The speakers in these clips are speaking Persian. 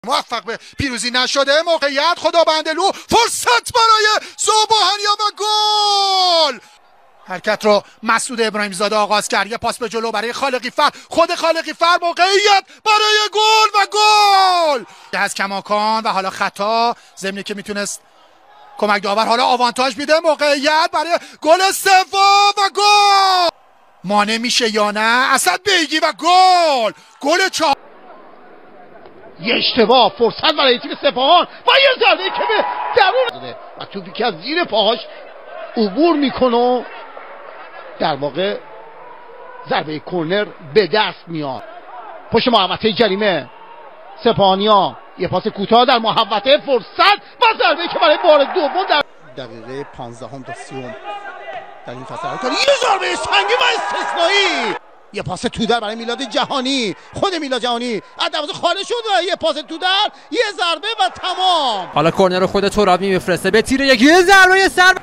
موفق به پیروزی نشده. موقعیت خدابندلو، فرصت برای زوباهنیا و گل. حرکت رو مسعود ابراهیم زاده آغاز کرد، یه پاس به جلو برای خالقی فر، خود خالقی فر، موقعیت برای گل و گل از کماکان و حالا خطا، ضمنی که میتونست کمک داور حالا آوانتاژ میده. موقعیت برای گل سوم و گل مانع میشه یا نه؟ اسد بیگی و گل چهار. یه اشتباه، فرصت برای تیم سپاهان و یه ضربه که به درون و توپی که از زیر پاهاش عبور میکنه، در واقع ضربه کرنر به دست میاد. پشت محوطه جریمه سپاهانیا، یه پاس کوتاه در محوطه، فرصت و ضربه که برای بار دوم در دقیقه 15 تا 30 در این فصل یه ضربه سنگین و استثنایی، یه پاس تو در برای میلاد جهانی، خود میلاد جهانی از دروازه خارج شد و یه پاس تو در، یه ضربه و تمام. حالا کرنر رو خود ترابی میفرسته به تیر، یه ضربه سر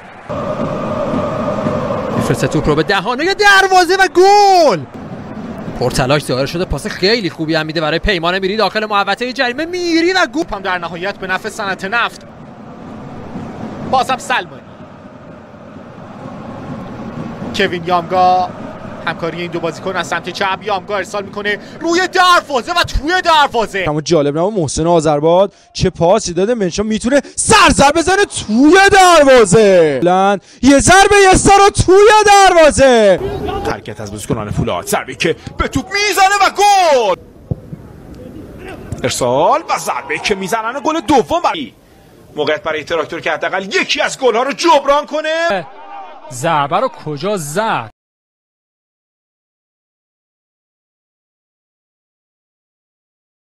میفرسته توپ رو به دهانه دروازه و گل. پرتلاش ظاهر شده، پاس خیلی خوبی هم میده برای پیمان میری داخل محوطه جریمه، میری و گل هم در نهایت به نفع صنعت نفت. بازم سلمانی، کوین یامگا، همکاری این دو بازیکن از سمت چپ، یامگا ارسال میکنه روی دروازه و توی دروازه. اما جالب نما محسن آذرباد چه پاسی داده، منشا میتونه سرزر بزنه توی دروازه. بلند یه ضربه رو توی دروازه. حرکت از بازیکنان فولاد، ضربه که به توپ میزنه و گل. ارسال و ضربه که میزنن گل دوم برای موقعیت برای تراکتور که حداقل یکی از گل‌ها رو جبران کنه. ضربه رو کجا زد؟